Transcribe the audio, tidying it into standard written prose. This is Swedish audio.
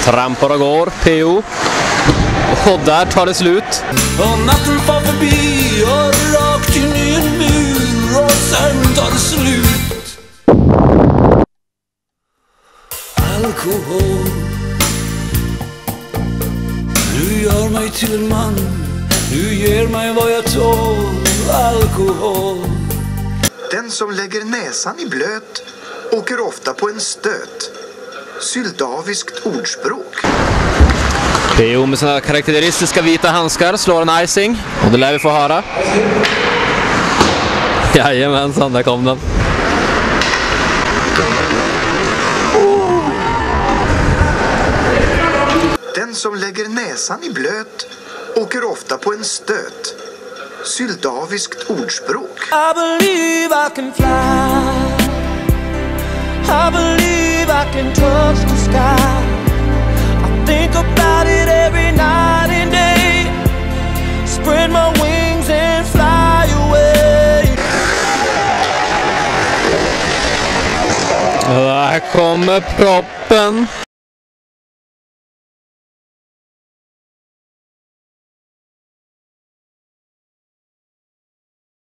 trampar och går, PO. Och där tar det slut. Och natten far förbi och rakt in i en mur och sen tar det slut. Alkohol, du gör mig till en man, du ger mig vad jag tål. Alkohol. Den som lägger näsan i blöt åker ofta på en stöt. Syldaviskt ordspråk. PO med sina karaktäristiska vita handskar slår en icing. Och det lär vi få höra. Jajamensan, där kom den. Den som lägger näsan i blöt åker ofta på en stöt. Syldaviskt ordspråk. I believe I can fly. I believe I can touch the sky. I think about it every night and day. Spread my wings and fly away. Där kommer proppen.